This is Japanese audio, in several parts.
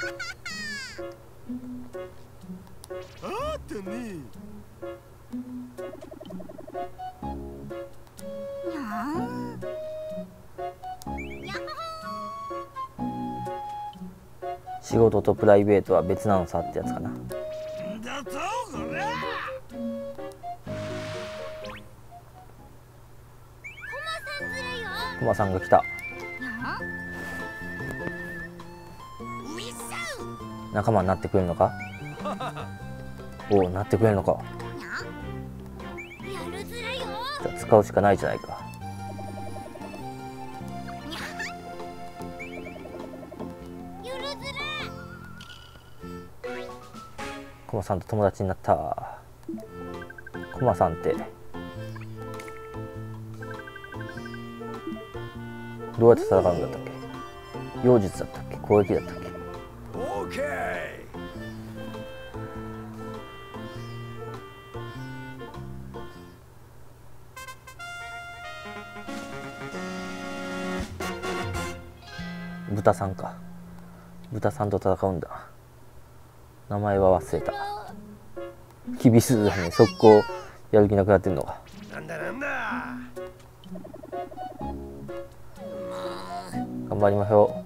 あってね。 仕事とプライベートは別なのさってやつかな。 だとこれ。 コマさんが来た。仲間になってくれるのか。おお、なってくれるのか。じゃあ使うしかないじゃないか。コマさんと友達になった。コマさんってどうやって戦うんだったっけ。妖術だったっけ、攻撃だったっけ。 オーケー。 豚さんか。豚さんと戦うんだ。名前は忘れた。キビスズに速攻やる気なくなってんのか。 なんだなんだ。 頑張りましょ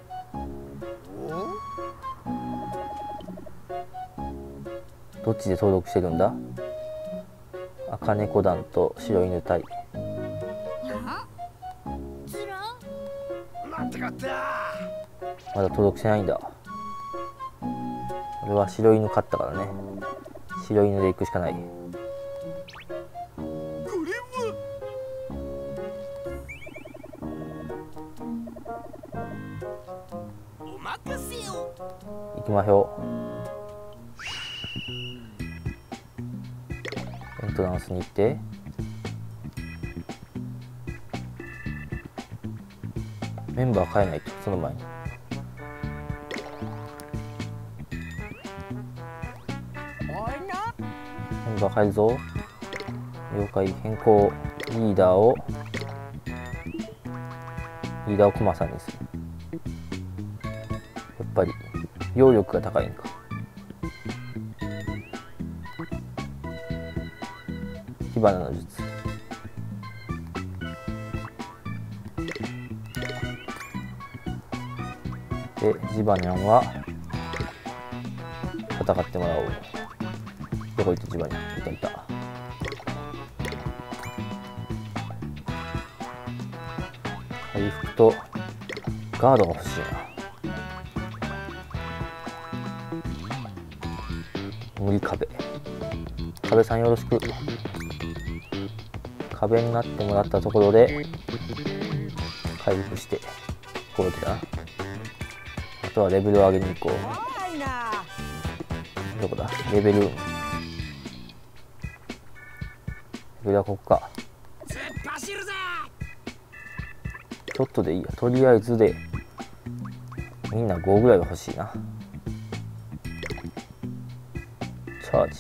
う。どっちで登録してるんだ。赤猫団と白犬隊。まだ登録してないんだ。俺は白犬勝ったからね。白犬で行くしかない。行きましょう。エントランスに行ってメンバー変えないと。その前にメンバー変えるぞ。了解。変更。リーダーをコマさんにする。やっぱり揚力が高いんか。火花の術。でジバニャンは戦ってもらおう。どこ行ったジバニャン。いたいた。回復とガードが欲しいな。無理壁。壁さんよろしく。壁になってもらったところで回復してこうやってだな。あとはレベルを上げに行こう。どこだ。レベルはここか。ちょっとでいいや。とりあえずでみんな5ぐらいは欲しいな。チャージ。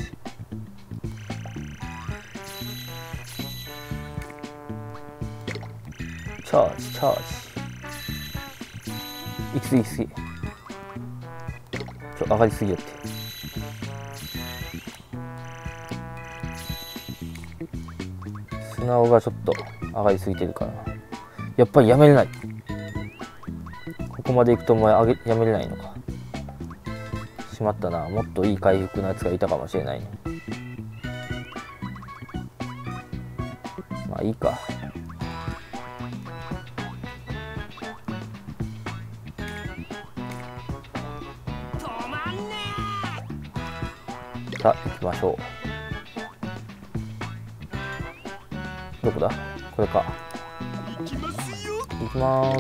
チャージ。行き過ぎ上がりすぎやって。素直がちょっと上がりすぎてるから。やっぱりやめれない。ここまで行くとやめれないのか。しまったな。もっといい回復のやつがいたかもしれないね。まあいいか。さあ行きましょう。どこだ。これか。行きます。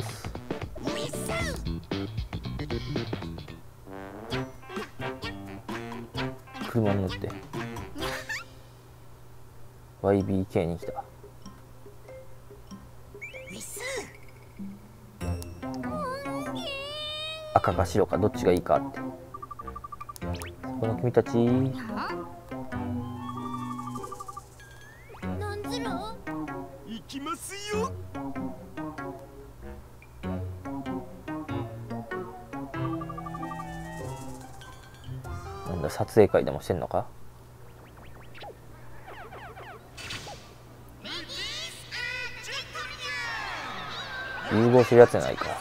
車に乗って YBK に来た。赤か白かどっちがいいかって。この君たち行きますよ。 か撮影会でもしてんのか。融合するやつじゃないか。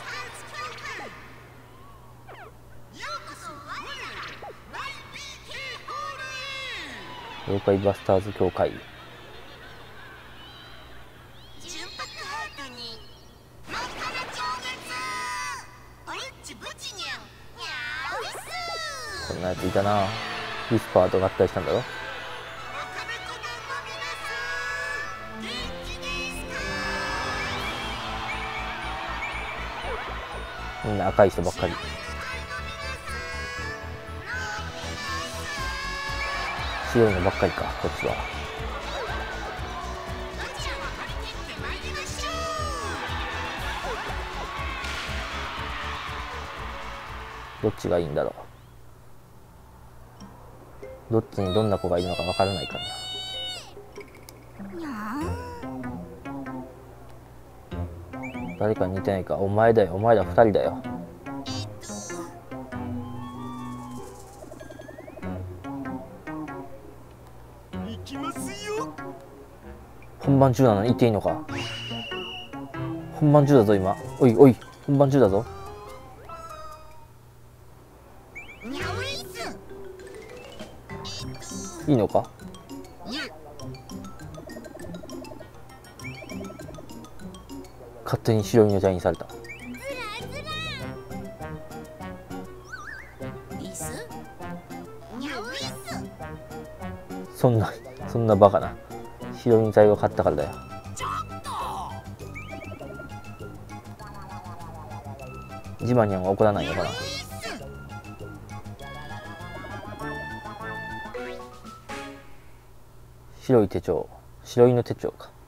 妖怪バスターズ協会。こんなやついたな。ウィスパーと合体したんだろ。みんな赤い人ばっかり。白いのばっかりか、こっちは。どっちがいいんだろう。どっちにどんな子がいるのかわからないからな。誰かに似てないか。お前だよ、お前ら2人だよ。 行きますよ。 本番中なのに言っていいのか。本番中だぞ今。おいおい、本番中だぞ。いいのか。勝手に白いのジャインされた。そんなバカな。白いのジャインが勝ったからだよ。ジバニャンは怒らないのかな。白い手帳、白いの手帳か。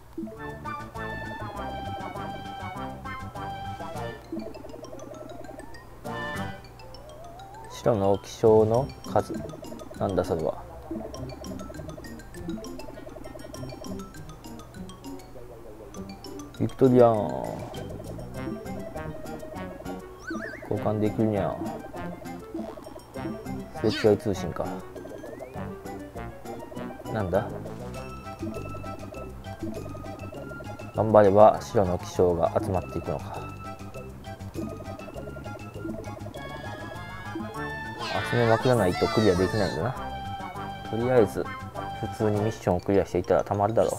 白の気象の数なんだそれは。ビクトリアン交換できるにゃ。すれ違い通信か。なんだ。頑張れば白の気象が集まっていくのか。集めまくらないとクリアできないんだな。とりあえず普通にミッションをクリアしていたらたまるだろ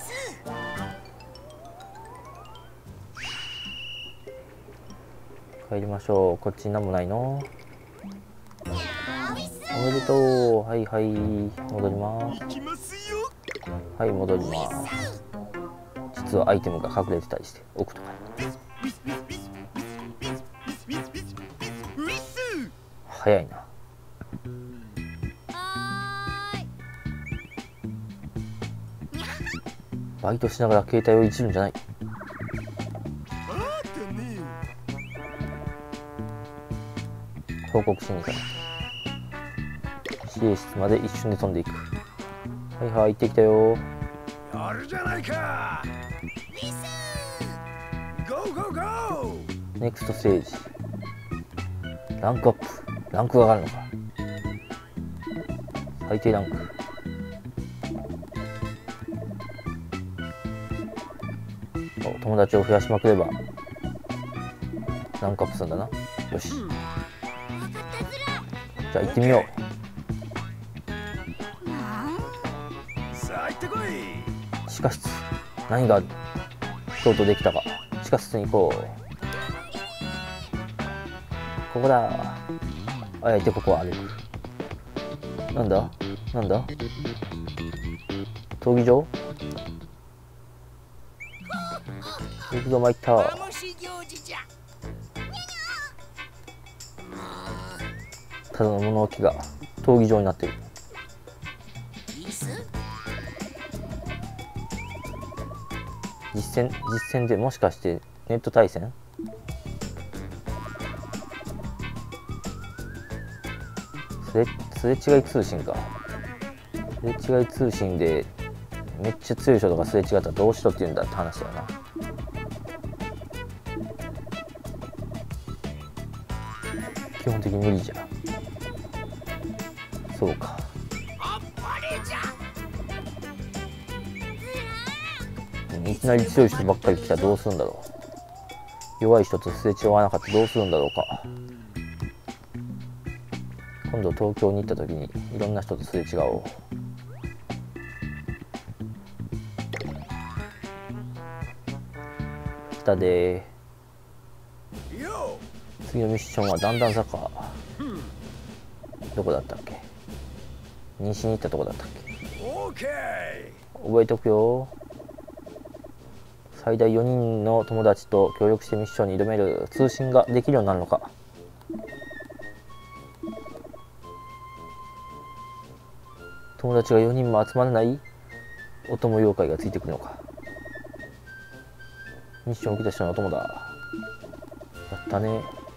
う。帰りましょう。こっちに何もないの。おめでとう。はいはい、戻ります。はい、戻ります。実はアイテムが隠れてたりして奥とか。早いな。バイトしながら携帯をいじるんじゃない。報告しに行かない。指令室まで一瞬で飛んでいく。はいはい、行ってきたよ。 やるじゃないか。ゴーゴーゴー。 ネクストステージ。ランクアップ。ランクが上がるのか。最低ランク。友達を増やしまくればランクアップするんだな。よし、じゃあ行ってみよう。地下室、何がとうとうできたか。地下室に行こう。ここだ。あえてここは歩く。なんだなんだ、闘技場。行くぞ参った。ただの物置が闘技場になってる。実戦でもしかしてネット対戦。すれ違い通信か。すれ違い通信でめっちゃ強い人とかすれ違ったらどうしろって言うんだって話だよな。基本的に無理じゃん。そうか。 いきなり強い人ばっかり来たらどうするんだろう。弱い人とすれ違わなかったらどうするんだろうか。今度東京に行った時にいろんな人とすれ違おう。来たでー。次のミッションは段々坂。どこだったっけ。西に行ったとこだったっけ。覚えておくよ。最大4人の友達と協力してミッションに挑める。通信ができるようになるのか。友達が4人も集まらない。お供妖怪がついてくるのか。ミッションを受けた人のお供だ。やったね。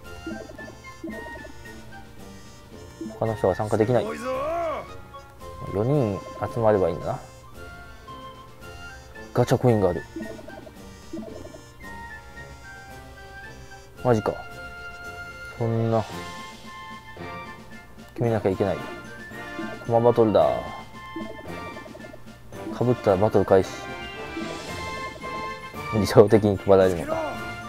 他の人が参加できない。4人集まればいいんだな。ガチャコインがある。マジか。そんな決めなきゃいけない。コマバトルだ。かぶったらバトル開始。理想的に配られるのか。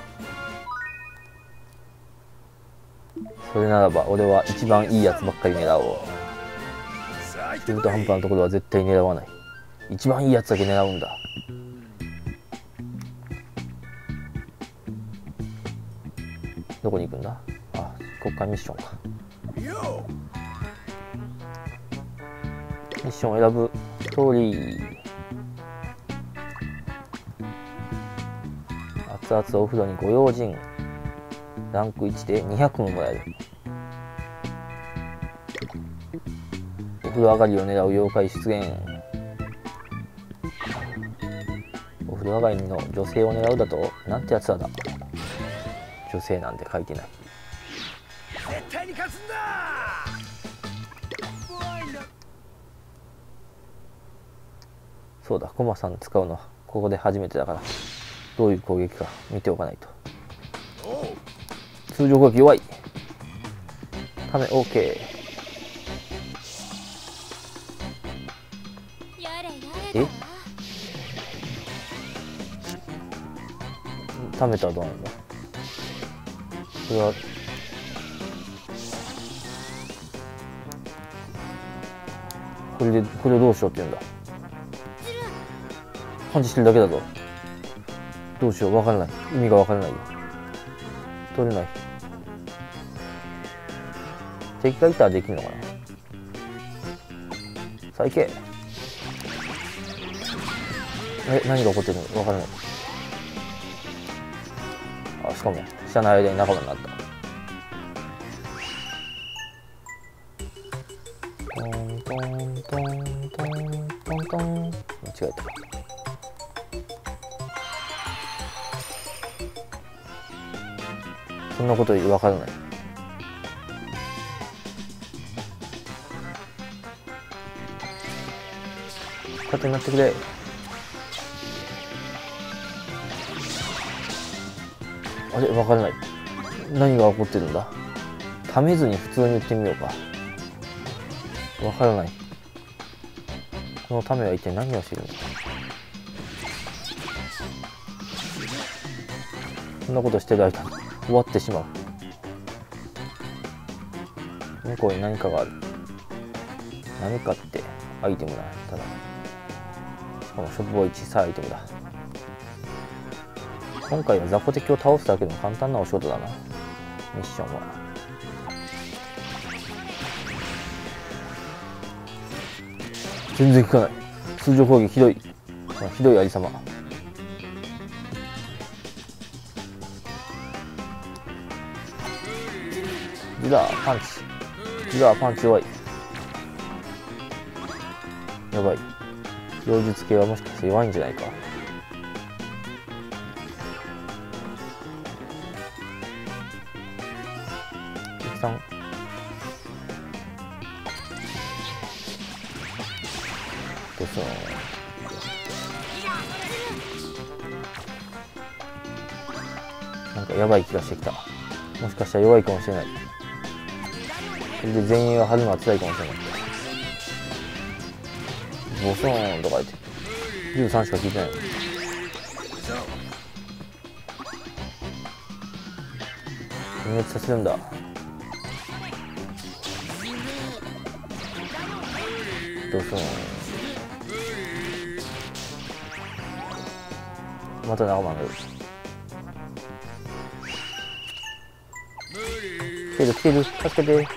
それならば俺は一番いいやつばっかり狙おう。中途半端なところは絶対狙わない。一番いいやつだけ狙うんだ。どこに行くんだ。あ、ここからミッションか。ミッションを選ぶ。ストーリー。熱々お風呂にご用心。ランク1で200ももらえる。お風呂上がりを狙う妖怪出現。お風呂上がりの女性を狙うだとなんてやつらだ。女性なんて書いてない。 絶対に勝つんだ。 そうだ、コマさん使うのはここで初めてだから、どういう攻撃か見ておかないと。通常攻撃弱い。ため OK。え？ためたらどうなんだ。これはこれをどうしようって言うんだ。パンチしてるだけだぞ。どうしよう、分からない。意味が分からないよ。取れない。敵がいたらできるのかな。さあ行け。何が起こってるのか分からない。あ、しかも知らない間に仲間になった。トントントントントントン。間違えた。そんなこと分からない。盾になってくれ。あれ、分からない。何が起こってるんだ。ためずに普通に言ってみようか。分からない。このためは一体何をしているのか。そんなことしてる間終わってしまう。向こうに何かがある。何かってアイテムだ。ただしかもしょぼい小さいアイテムだ。今回は雑魚敵を倒すだけでも簡単なお仕事だな、ミッションは。全然効かない。通常攻撃ひどい。ひどいありさま。ジラーパンチ。ジラーパンチ弱い。やばい。妖術系はもしかして弱いんじゃないか。敵さん。どうするの。なんかやばい気がしてきた。もしかしたら弱いかもしれない。それで全員を張るのは辛いかもしれない。ボソーンとか言って13しか聞いてない。 点滅させるんだ。どうすんの。また仲間がいる。来てる来てる、助けて。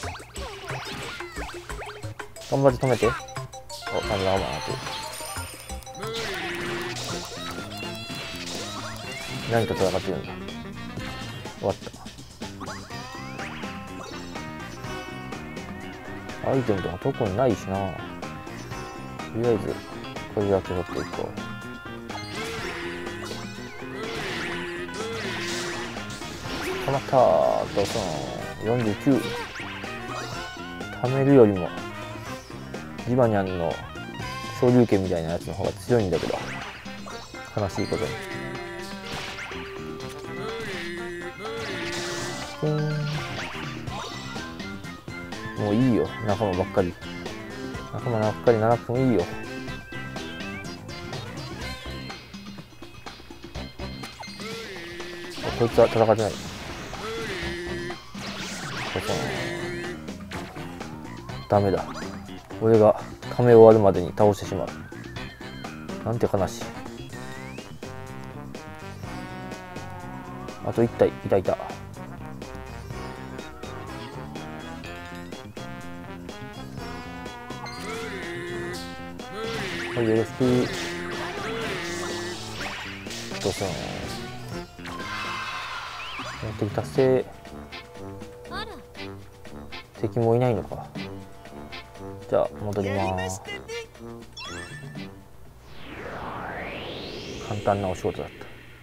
頑張って止めて。お、まだ仲間がいる。何と戦ってるんだ。終わった。アイテムとか特にないしな。とりあえずこれだけ取っていこう。たまったー。どうぞ49。貯めるよりもジバニャンの昇竜拳みたいなやつの方が強いんだけど、悲しいことに。もういいよ、仲間ばっかり。仲間ばっかりならなくてもいいよ。こいつは戦ってない。ダメだ。俺が亀終わるまでに倒してしまう。なんて悲しい。あと1体いたいた。はい、よろしく。どうすんの。目的達成。敵もいないのか。じゃあ戻ります。簡単なお仕事だった。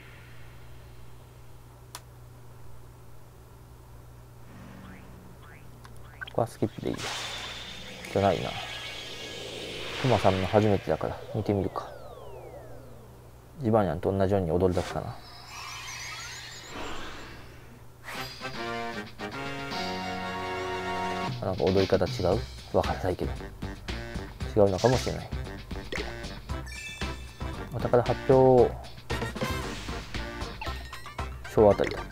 ここはスキップでいいや。じゃないな。クマさんの初めてだから見てみるか。ジバニャンと同じように踊るだけかな。なんか踊り方違う？わからないけど違うのかもしれない。お宝発表。小当たりだった。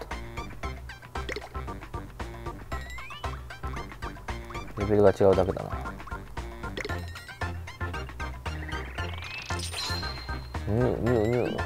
レベルが違うだけだな。ニューニューニュー。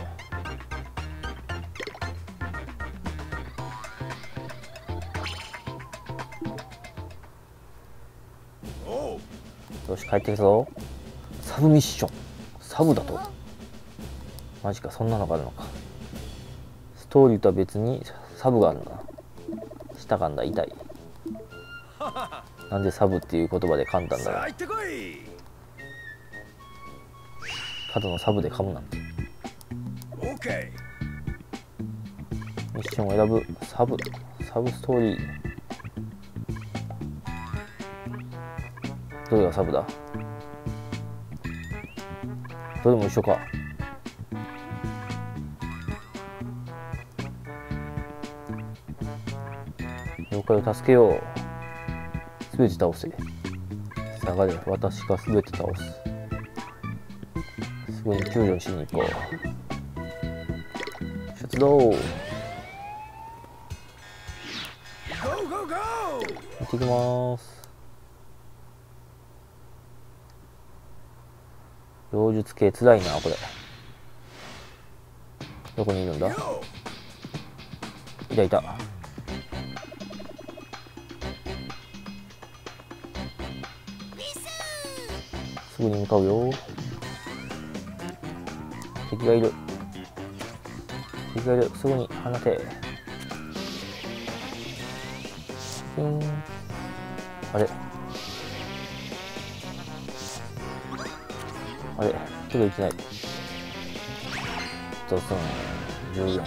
よし、帰ってきたぞ。サブミッション。サブだと。マジか、そんなのがあるのか。ストーリーとは別にサブがあるんだな。舌噛んだ、痛い。なんでサブっていう言葉で噛んだんだろう。ただのサブで噛むなんて。ミッションを選ぶ。サブストーリー。どれがサブだ。どれも一緒か。妖怪を助けよう。すべて倒せ。下がれ、私がすべて倒す。すぐに救助しに行こう。出動。行ってきます。妖術系つらいな、これ。どこにいるんだ。いたいた。すぐに向かうよ。敵がいる。敵がいる。すぐに放て。あれあれ、すぐ行けない。ドスン14。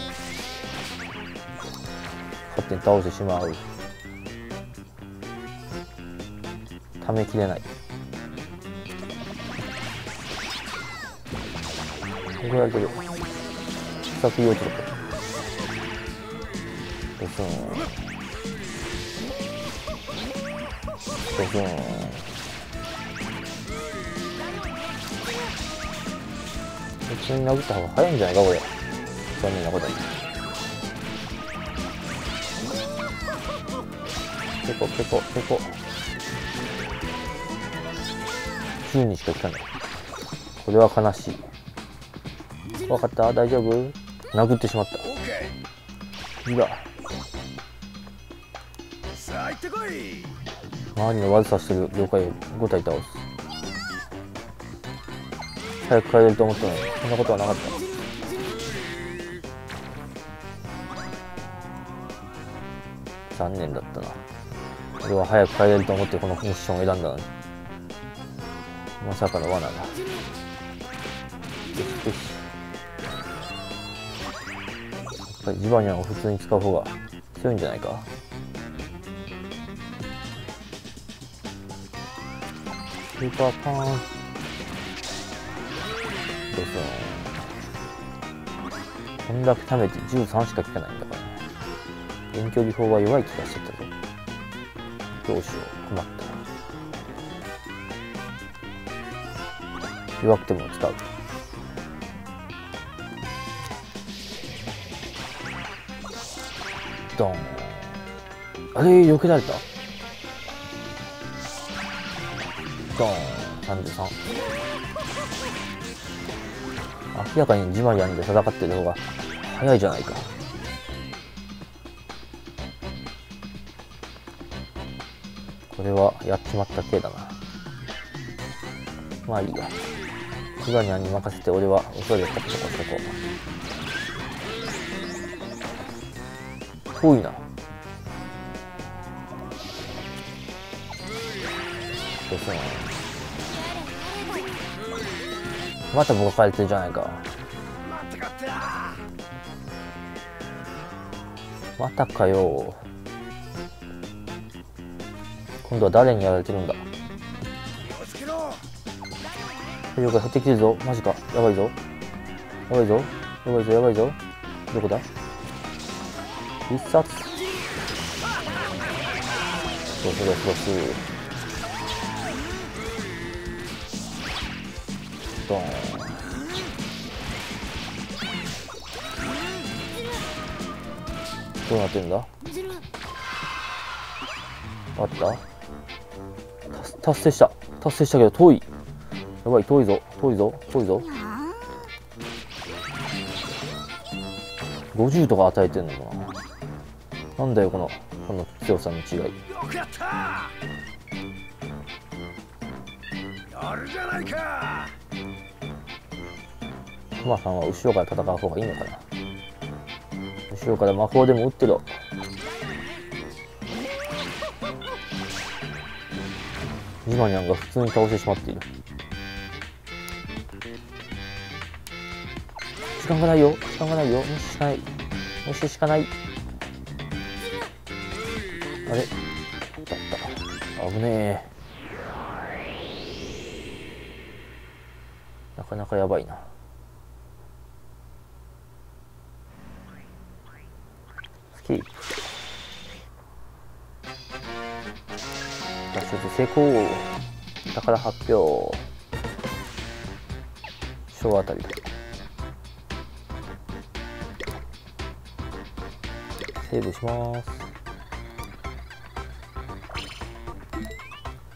勝手に倒してしまう。ためきれない。これだけで2つ用意するか。ドスンドスン。普通に殴った方が早いんじゃないかこれ。残念なことに。 結構10にしか効かない。これは悲しい。分かった、大丈夫。殴ってしまった。いや、 さあ行ってこい。 周りの悪さしてる妖怪を5体倒す。早く帰れると思ったのにそんなことはなかった。残念だったな。俺は早く帰れると思ってこのミッションを選んだのに、まさかの罠だ。よしよし。やっぱりジバニャンを普通に使う方が強いんじゃないか。スーパーパーン。どうするの。こんだけ貯めて13しか効かないんだから。遠距離砲は弱い気がしてたぞ。どうしよう、困った。弱くても使う。ドン。あれ、避けられた。ドン。33。明らかにジマリアンで戦ってる方が早いじゃないか。これはやっちまった系だな。まあいいや。ジマリアンに任せて俺は恐れを勝ったとこしとこう。遠いな。どうするの。また僕が帰れてるじゃないか。またかよ。今度は誰にやられてるんだ。体力が減ってきてるぞ。マジか。やばいぞ。やばいぞ。やばいぞ。やばいぞ。どこだ。必殺。どうするどうするどうする。ドーン。どうなってんだ。あった。達成したけど遠い。やばい、遠いぞ。50とか与えてんのかな。なんだよこの強さの違い。 よかった。やるじゃないか。 クマさんは後ろから戦う方がいいのかな。後ろから魔法でも打ってろ。ジマニャンが普通に倒してしまっている。時間がないよ。無視しかない。あれだった。危ねえ。なかなかやばいな。スキープ。脱出成功。宝発表。小あたりだ。セーブします。